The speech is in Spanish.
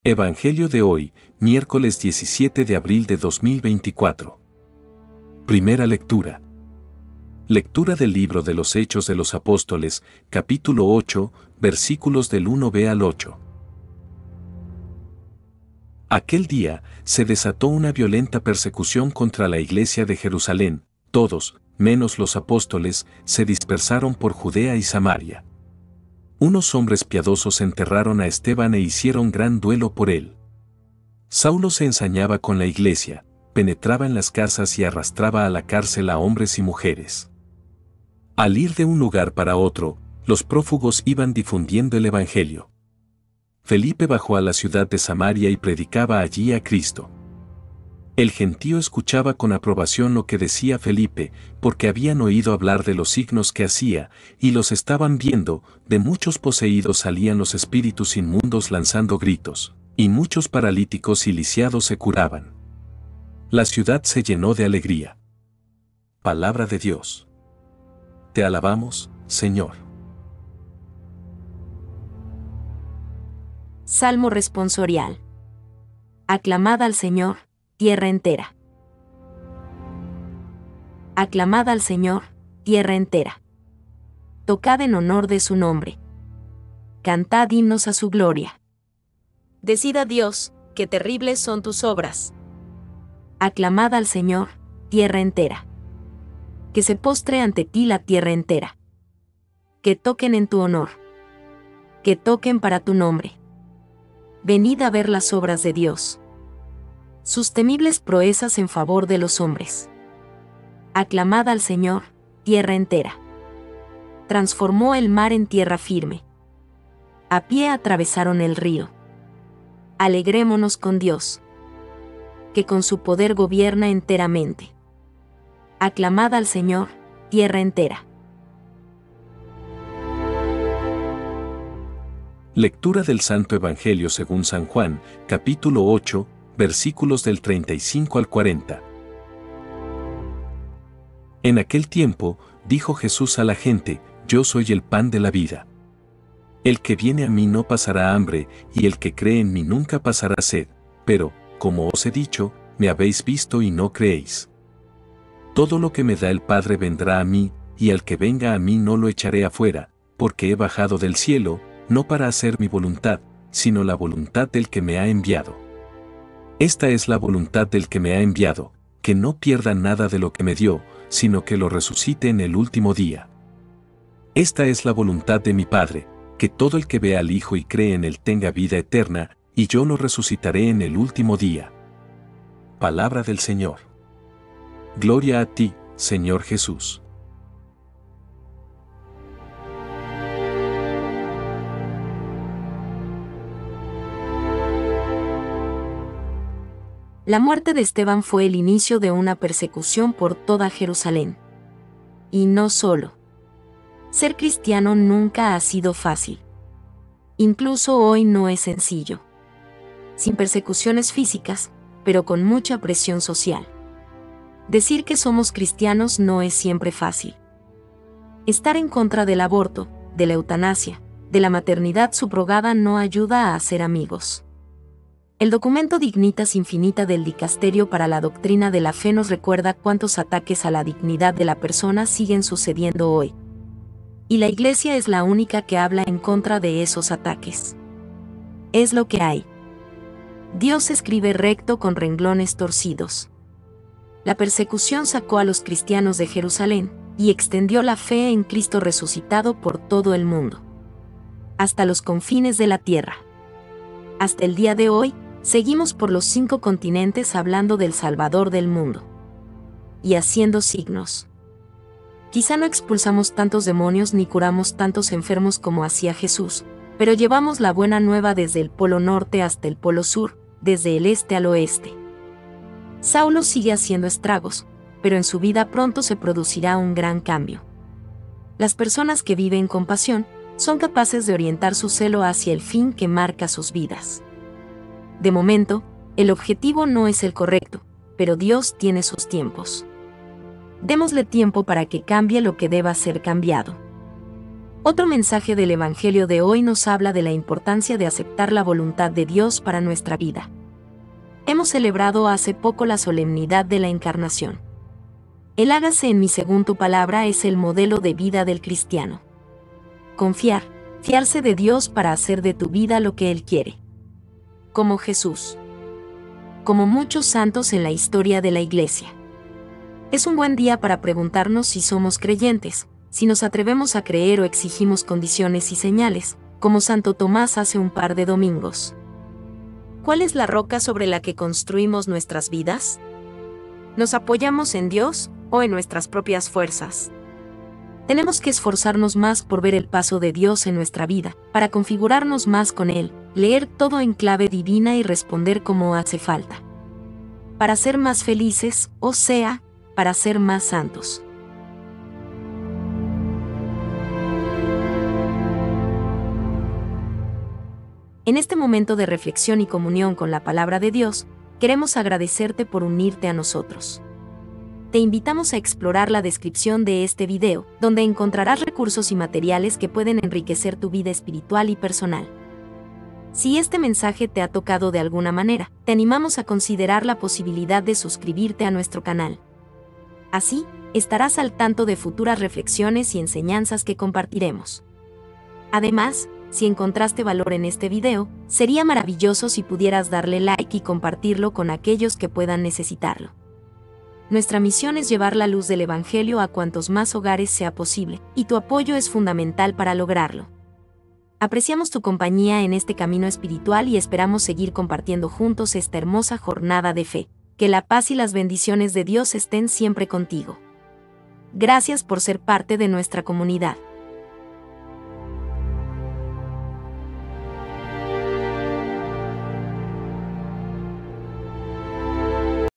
Evangelio de hoy, miércoles 17 de abril de 2024. Primera lectura. Lectura del libro de los Hechos de los Apóstoles, capítulo 8, versículos del 1b al 8. Aquel día, se desató una violenta persecución contra la iglesia de Jerusalén. Todos, menos los apóstoles, se dispersaron por Judea y Samaria. Unos hombres piadosos enterraron a Esteban e hicieron gran duelo por él. Saulo se ensañaba con la iglesia, penetraba en las casas y arrastraba a la cárcel a hombres y mujeres. Al ir de un lugar para otro, los prófugos iban difundiendo el evangelio. Felipe bajó a la ciudad de Samaria y predicaba allí a Cristo. El gentío escuchaba con aprobación lo que decía Felipe, porque habían oído hablar de los signos que hacía, y los estaban viendo. De muchos poseídos salían los espíritus inmundos lanzando gritos, y muchos paralíticos y lisiados se curaban. La ciudad se llenó de alegría. Palabra de Dios. Te alabamos, Señor. Salmo responsorial. Aclamad al Señor, tierra entera. Aclamad al Señor, tierra entera. Tocad en honor de su nombre. Cantad himnos a su gloria. Decid a Dios, qué terribles son tus obras. Aclamad al Señor, tierra entera. Que se postre ante ti la tierra entera. Que toquen en tu honor. Que toquen para tu nombre. Venid a ver las obras de Dios. Sus temibles proezas en favor de los hombres. Aclamad al Señor, tierra entera. Transformó el mar en tierra firme. A pie atravesaron el río. Alegrémonos con Dios, que con su poder gobierna enteramente. Aclamad al Señor, tierra entera. Lectura del Santo Evangelio según San Juan, capítulo 8, versículos del 35 al 40. En aquel tiempo, dijo Jesús a la gente: Yo soy el pan de la vida. El que viene a mí no pasará hambre, y el que cree en mí nunca pasará sed. Pero, como os he dicho, me habéis visto y no creéis. Todo lo que me da el Padre vendrá a mí, y al que venga a mí no lo echaré afuera, porque he bajado del cielo, no para hacer mi voluntad, sino la voluntad del que me ha enviado. Esta es la voluntad del que me ha enviado, que no pierda nada de lo que me dio, sino que lo resucite en el último día. Esta es la voluntad de mi Padre, que todo el que vea al Hijo y cree en él tenga vida eterna, y yo lo resucitaré en el último día. Palabra del Señor. Gloria a ti, Señor Jesús. La muerte de Esteban fue el inicio de una persecución por toda Jerusalén. Y no solo. Ser cristiano nunca ha sido fácil. Incluso hoy no es sencillo. Sin persecuciones físicas, pero con mucha presión social. Decir que somos cristianos no es siempre fácil. Estar en contra del aborto, de la eutanasia, de la maternidad subrogada no ayuda a hacer amigos. El documento Dignitas Infinita del Dicasterio para la Doctrina de la Fe nos recuerda cuántos ataques a la dignidad de la persona siguen sucediendo hoy. Y la Iglesia es la única que habla en contra de esos ataques. Es lo que hay. Dios escribe recto con renglones torcidos. La persecución sacó a los cristianos de Jerusalén y extendió la fe en Cristo resucitado por todo el mundo. Hasta los confines de la tierra. Hasta el día de hoy, seguimos por los 5 continentes hablando del Salvador del mundo. Y haciendo signos. Quizá no expulsamos tantos demonios ni curamos tantos enfermos como hacía Jesús, pero llevamos la buena nueva desde el polo norte hasta el polo sur, desde el este al oeste. Saulo sigue haciendo estragos, pero en su vida pronto se producirá un gran cambio. Las personas que viven con pasión son capaces de orientar su celo hacia el fin que marca sus vidas. De momento, el objetivo no es el correcto, pero Dios tiene sus tiempos. Démosle tiempo para que cambie lo que deba ser cambiado. Otro mensaje del Evangelio de hoy nos habla de la importancia de aceptar la voluntad de Dios para nuestra vida. Hemos celebrado hace poco la solemnidad de la Encarnación. El hágase en mí según tu palabra es el modelo de vida del cristiano. Confiar, fiarse de Dios para hacer de tu vida lo que Él quiere. Como Jesús. Como muchos santos en la historia de la Iglesia. Es un buen día para preguntarnos si somos creyentes, si nos atrevemos a creer o exigimos condiciones y señales, como Santo Tomás hace un par de domingos. ¿Cuál es la roca sobre la que construimos nuestras vidas? ¿Nos apoyamos en Dios o en nuestras propias fuerzas? Tenemos que esforzarnos más por ver el paso de Dios en nuestra vida, para configurarnos más con Él, leer todo en clave divina y responder como hace falta. Para ser más felices, o sea, para ser más santos. En este momento de reflexión y comunión con la palabra de Dios, queremos agradecerte por unirte a nosotros. Te invitamos a explorar la descripción de este video, donde encontrarás recursos y materiales que pueden enriquecer tu vida espiritual y personal. Si este mensaje te ha tocado de alguna manera, te animamos a considerar la posibilidad de suscribirte a nuestro canal. Así, estarás al tanto de futuras reflexiones y enseñanzas que compartiremos. Además, si encontraste valor en este video, sería maravilloso si pudieras darle like y compartirlo con aquellos que puedan necesitarlo. Nuestra misión es llevar la luz del Evangelio a cuantos más hogares sea posible, y tu apoyo es fundamental para lograrlo. Apreciamos tu compañía en este camino espiritual y esperamos seguir compartiendo juntos esta hermosa jornada de fe. Que la paz y las bendiciones de Dios estén siempre contigo. Gracias por ser parte de nuestra comunidad.